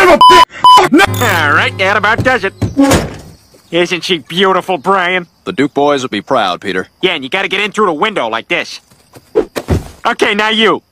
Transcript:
of a bitch! No! Alright, that about does it. Isn't she beautiful, Brian? The Duke boys will be proud, Peter. Yeah, and you gotta get in through the window like this. Okay, now you.